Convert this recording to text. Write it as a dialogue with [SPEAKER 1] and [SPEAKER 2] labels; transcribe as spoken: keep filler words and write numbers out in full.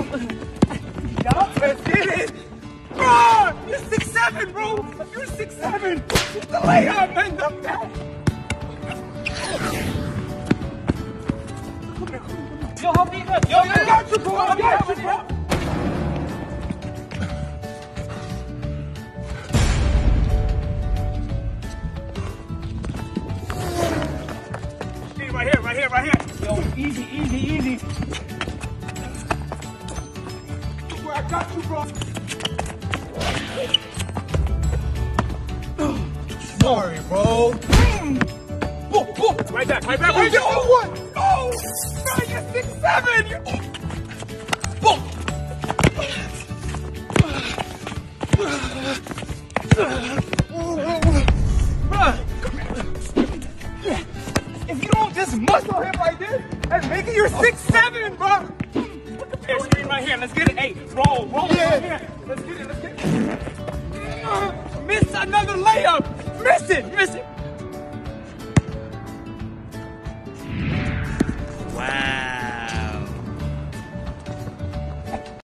[SPEAKER 1] Yup, let's get it. Bro, you're six seven, bro. You're six seven. It's the layup, man. The back.
[SPEAKER 2] Yo, help me up.
[SPEAKER 1] Yo, I got you, bro. I got you, bro. Right here, right here, right here. Yo, easy, easy, easy. I got you, bro. Sorry, bro. Mm. Boom, boom. Right back, right back, right back. Oh, what? Oh, bro, you're six seven. You're... Boom. If you don't just muscle him like this and make it, you're six seven, bro. Hey, screen right here. Let's get it. Hey, roll, roll. Yeah. Right here. Let's get it. Let's get it. Uh, miss another layup. Miss it. Miss it.